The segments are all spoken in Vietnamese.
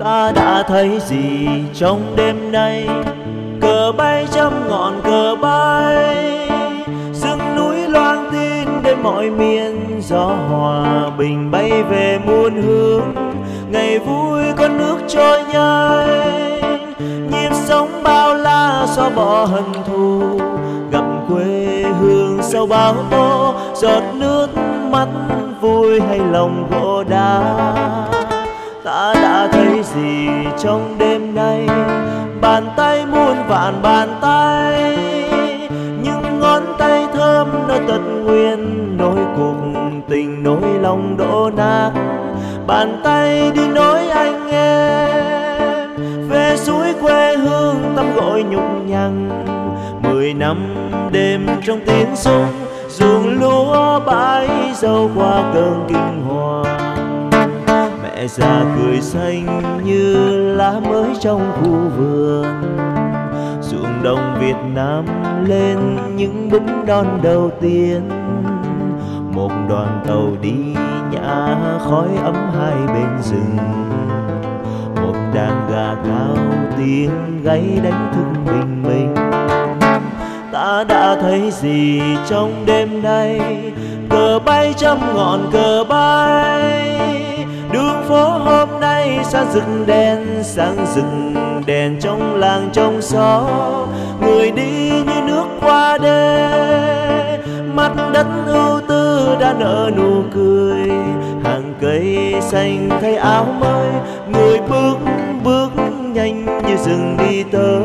Ta đã thấy gì trong đêm nay? Cờ bay trăm ngọn cờ bay, rừng núi loang tin đến mọi miền. Gió hòa bình bay về muôn hướng, ngày vui con nước trôi nhanh. Nhịp sống bao la xóa bỏ hận thù, gặp quê hương sau bão tố. Giọt nước mắt vui hay lòng gỗ đá? Ta đã thấy gì trong đêm nay? Bàn tay muôn vạn bàn tay, những ngón tay thơm nó tật nguyên. Nối cuộc tình nối lòng đổ nát, bàn tay đi nối anh em về suối quê hương tắm gội nhục nhằn. 10 năm đêm trong tiếng súng, ruộng lúa bãi dâu qua cơn kinh hoàng. Mẹ già cười xanh như lá mới trong khu vườn, ruộng đồng Việt Nam lên những búp non đầu tiên. Một đoàn tàu đi nhã khói ấm hai bên rừng, một đàn gà cao tiếng gáy đánh thức bình minh. Ta đã thấy gì trong đêm nay? Cờ bay trăm ngọn cờ bay, đường phố hôm nay sáng rực đèn, sáng rực đèn trong làng trong xó. Người đi như nước qua đê, mặt đất ưu tư đã nở nụ cười. Hàng cây xanh thay áo mới, người bước nhanh như rừng đi tới.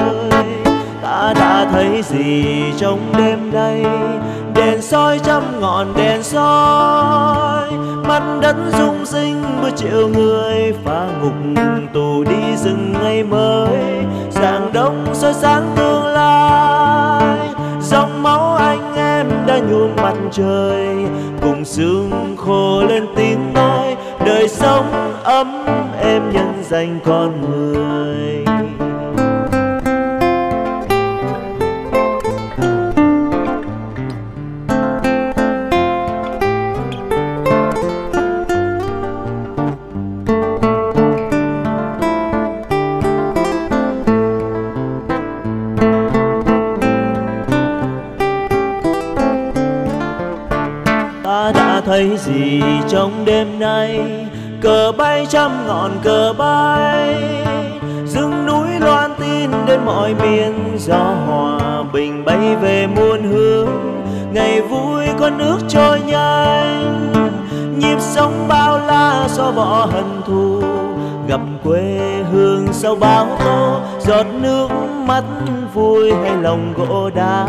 Ta đã thấy gì trong đêm nay? Đèn soi trăm ngọn đèn soi, mặt đất rung rinh bữa chiều người phá ngục tù đi rừng ngày mới. Rạng đông soi sáng tương lai, dòng máu anh em đã nhuộm mặt trời. Cùng sương khô lên tiếng nói, đời sống ấm êm nhân danh con người. Ta đã thấy gì trong đêm nay? Cờ bay trăm ngọn cờ bay, rừng núi loan tin đến mọi miền. Gió hòa bình bay về muôn hướng, ngày vui con nước trôi nhanh. Nhịp sống bao la xóa bỏ hận thù, gặp quê hương sau bão tố. Giọt nước mắt vui hay lòng gỗ đá?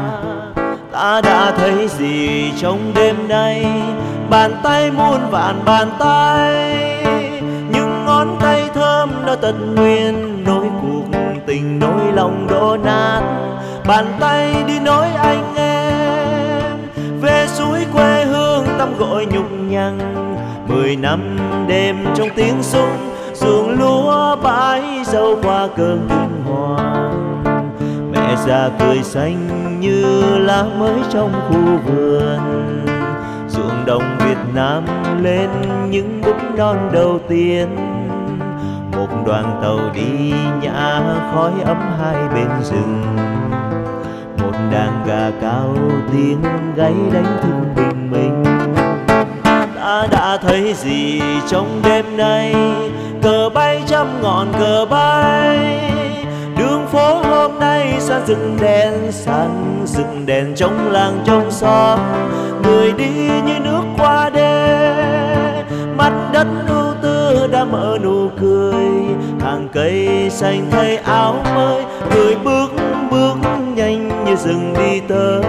Ta đã thấy gì trong đêm nay? Bàn tay muôn vạn bàn tay, những ngón tay thơm nó tật nguyên. Nối cuộc tình nối lòng đổ nát, bàn tay đi nối anh em về suối quê hương tắm gội nhục nhằn. 10 năm đêm trong tiếng súng, ruộng lúa bãi dâu qua cơn kinh hoàng. Mẹ già cười xanh như lá mới trong khu vườn, ruộng đồng Việt Nam lên những búp non đầu tiên. Một đoàn tàu đi nhã khói ấm hai bên rừng, một đàn gà cao tiếng gáy đánh thức bình minh. Ta đã thấy gì trong đêm nay? Cờ bay trăm ngọn cờ bay, đường phố hôm nay sáng rực đèn trong làng trong xóm. Người đi như nước qua đê, mặt đất ưu tư đã mở nụ cười. Hàng cây xanh thay áo mới, người bước nhanh như rừng đi tới.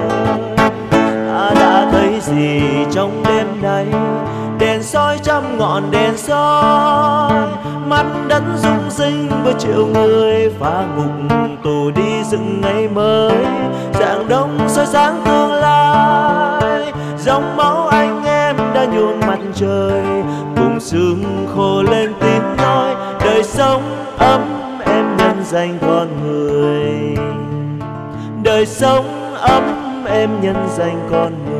Ta đã thấy gì trong đêm nay? Đèn soi trăm ngọn đèn soi, mặt đất rung rinh bữa chiều người phá ngục tù đi rừng ngày mới. Rạng đông soi sáng tương lai, dòng máu anh em đã nhuộm mặt trời. Cùng sương khô lên tiếng nói, đời sống ấm êm nhân danh con người. Đời sống ấm êm nhân danh con người.